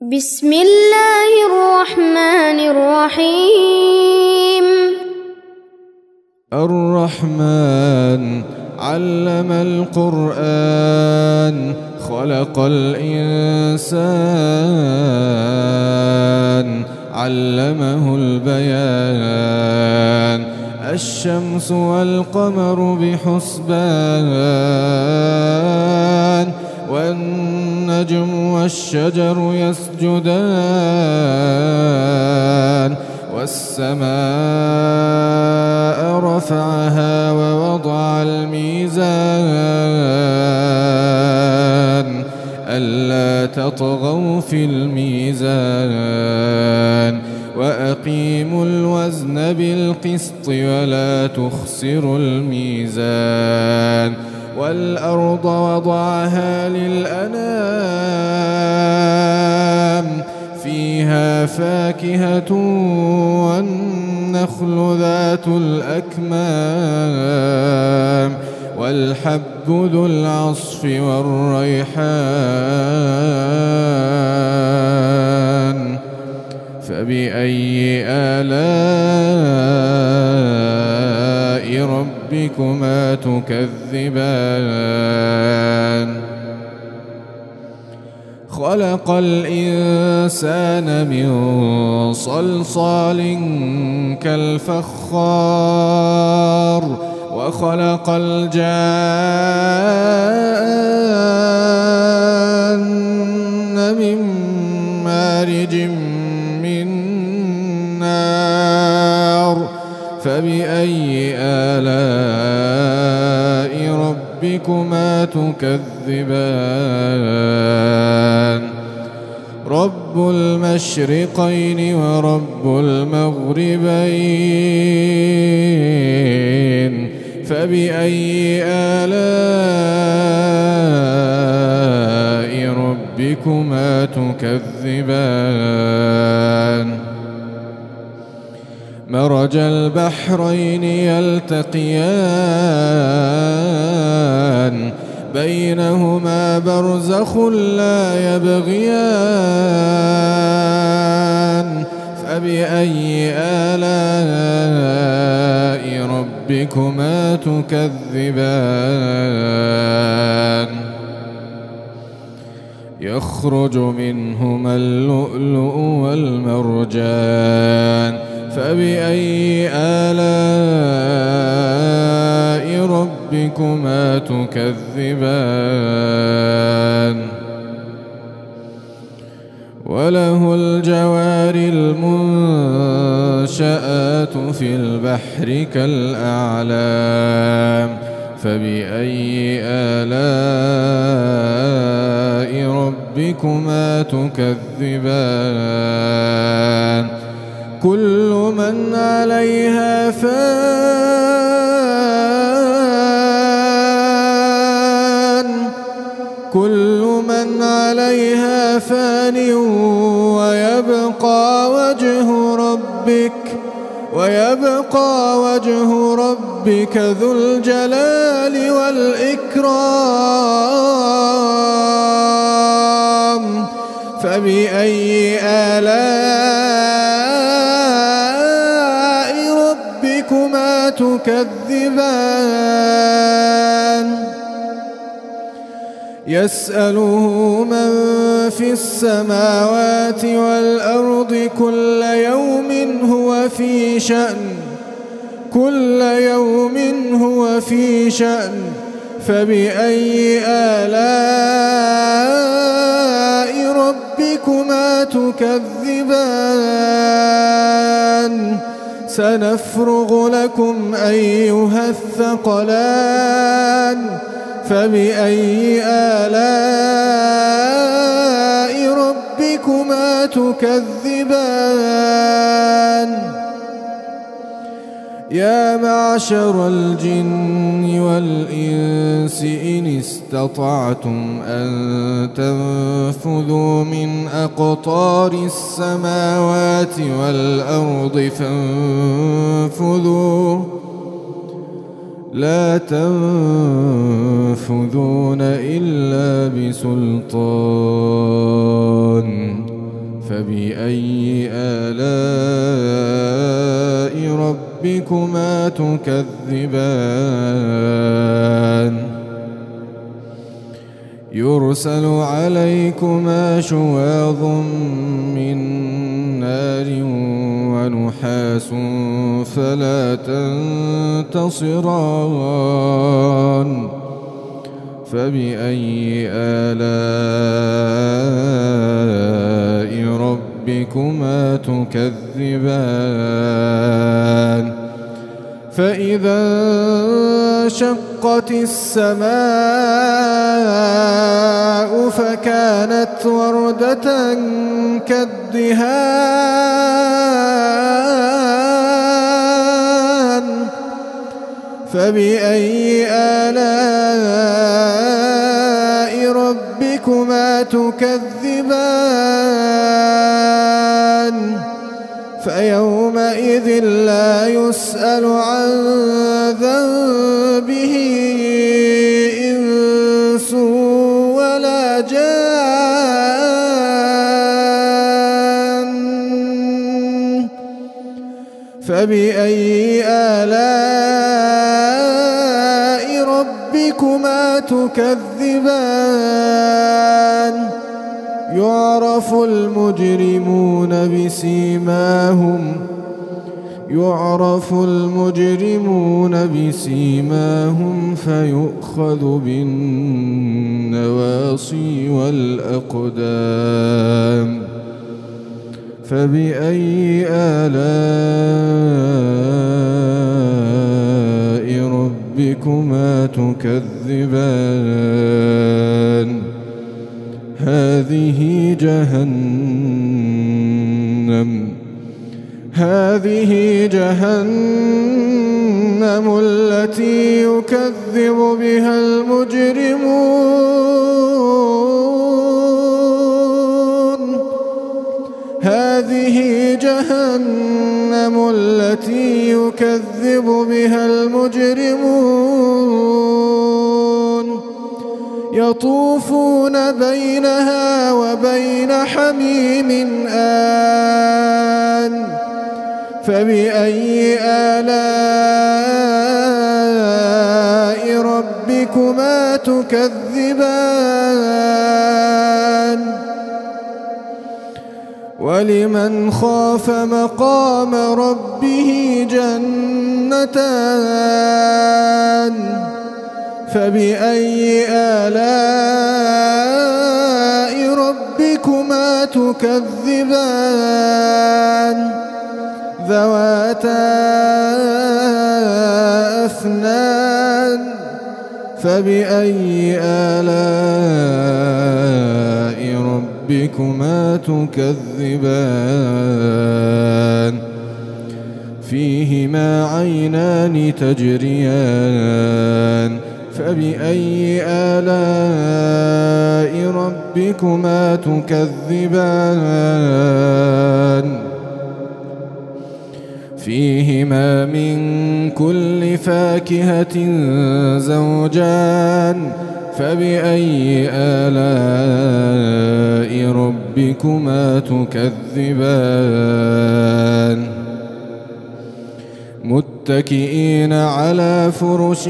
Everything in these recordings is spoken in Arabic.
بسم الله الرحمن الرحيم. الرحمن علم القرآن خلق الإنسان علمه البيان الشمس والقمر بحسبان والنجم والشجر يسجدان والسماء رفعها ووضع الميزان ألا تطغوا في الميزان وأقيموا الوزن بالقسط ولا تخسروا الميزان والأرض وضعها للأنام فيها فاكهة والنخل ذات الأكمام والحب ذو العصف والريحان فبأي آلاء ربكما تكذبان خلق الإنسان من صلصال كالفخار وخلق الجان من مارج من نار فبأي آلاء ربكما تكذبان رب المشرقين ورب المغربين فبأي آلاء ربكما تكذبان مرج البحرين يلتقيان بينهما برزخ لا يبغيان فبأي آلاء ربكما تكذبان يخرج منهما اللؤلؤ والمرجان فبأي آلاء ربكما تكذبان وله الجوار المنشآت في البحر كالأعلام فبأي آلاء ربكما تكذبان كل من عليها فان كل من عليها فان ويبقى وجه ربك ذو الجلال والإكرام فبأي آلاء ربكما تكذبان يسأله من في السماوات والأرض كل يوم هو في شأن فبأي آلاء ربكما تكذبان سنفرغ لكم أيها الثقلان فبأي آلاء ربكما تكذبان يا معشر الجن والإنس إن استطعتم أن تنفذوا من أقطار السماوات والأرض فانفذوا لا تنفذون إلا بسلطان فبأي آلاء ربكما تكذبان يرسل عليكما شواظ من نار ونحاس فلا تنتصران فبأي آلاء ربكما تكذبان فإذا انشقت السماء فكانت وردة كالدهان فبأي آلاء ربكما تكذبان فيومئذ لا يسأل عن ذنبه إنس ولا جان فبأي آلاء ربكما تكذبان يعرف المجرمون بسيماهم فيؤخذ بالنواصي والأقدام فبأي آلاء ربكما تكذبان هذه جهنم التي يكذب بها المجرمون هذه جهنم التي يكذب بها المجرمون يطوفون بينها وبين حميم آن فبأي آلاء ربكما تكذبان ولمن خاف مقام ربه جنتان فبأي آلاء ربكما تكذبان ذواتا أفنان فبأي آلاء ربكما تكذبان فيهما عينان تجريان فبأي آلاء ربكما تكذبان فيهما من كل فاكهة زوجان فبأي آلاء ربكما تكذبان متكئين على فرش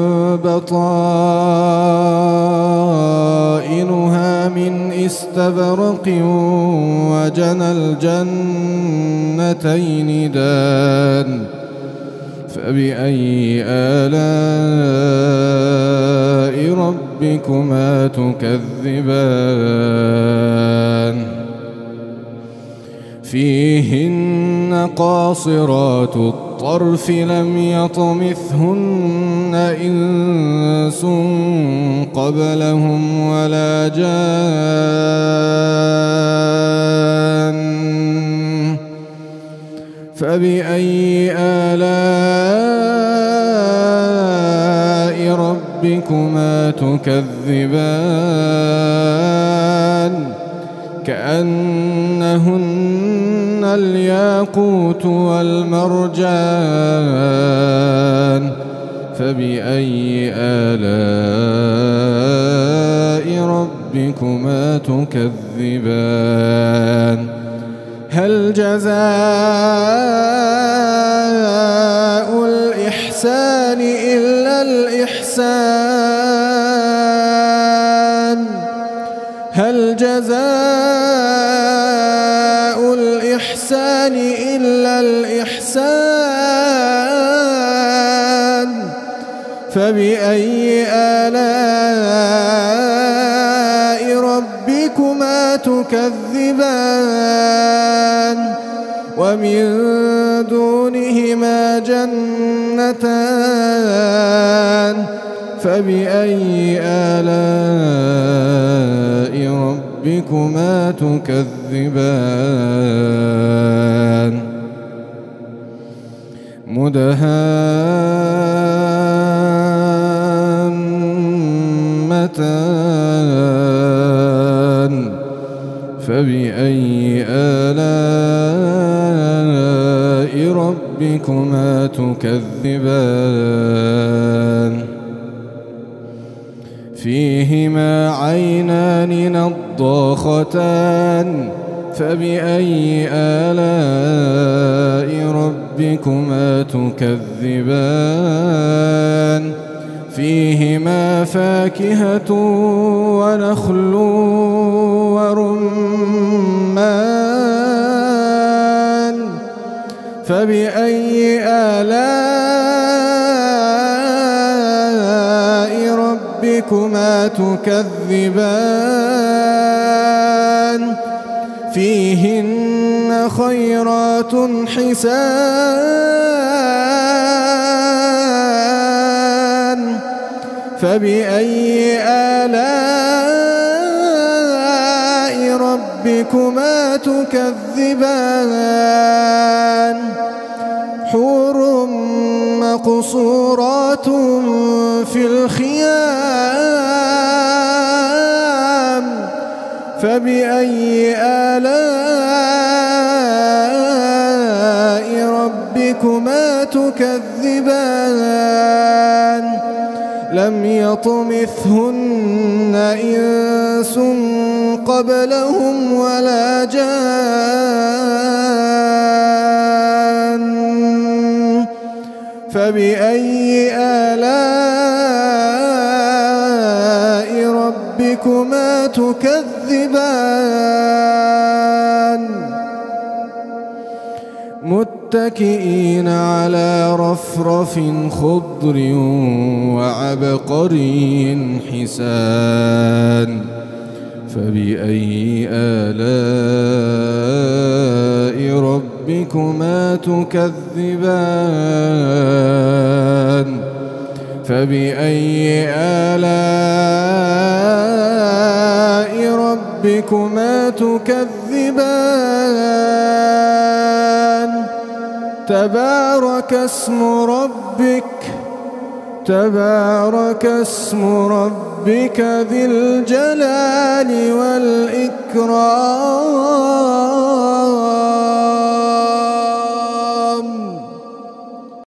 بطائنها من استبرق وجنى الجنتين دان فبأي آلاء ربكما تكذبان فيهن قاصرات الطرف لم يطمثهن إنس قبلهم ولا جان فبأي آلاء ربكما تكذبان كأنهن الياقوت والمرجان فبأي آلاء ربكما تكذبان هل جزاء الإحسان إلا الإحسان هل جزاء الإحسان إلا الإحسان فبأي آلاء ربكما تكذبان ومن دونهما جنتان فبأي آلاء ربكما تكذبان مدهامتان فبأي آلاء ربكما تكذبان فيهما عينان نضاختان فبأي آلاء ربكما تكذبان فيهما فاكهة ونخل ورمان فبأي آلاء ربكما تكذبان فيهن خيرات حسان فبأي آلاء ربكما تكذبان حور مقصورات في الخيام فبأي آلاء ربكما تكذبان لم يطمثهن إنس قبلهم ولا جان فبأي آلاء ربكما تكذبان متكئين على رفرف خضر وعبقري حسان فبأي آلاء ربكما تكذبان فبأي آلاء ربكما تكذبان تبارك اسم ربك ذي الجلال والإكرام